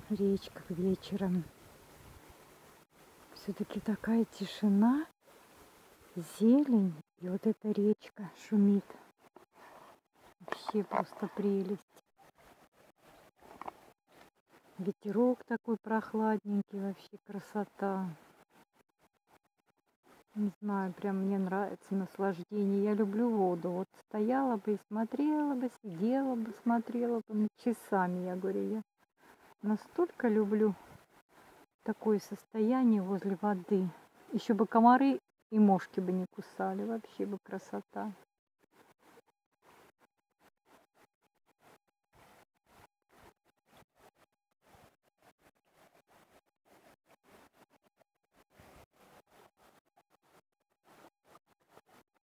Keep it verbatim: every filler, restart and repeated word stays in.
речка вечером. Все-таки такая тишина, зелень, и вот эта речка шумит. Вообще просто прелесть. Ветерок такой прохладненький, вообще красота. Не знаю, прям мне нравится наслаждение. Я люблю воду. Вот стояла бы и смотрела бы, сидела бы, смотрела бы ну, часами, я говорю, я настолько люблю такое состояние возле воды. Еще бы комары и мошки бы не кусали, вообще бы красота.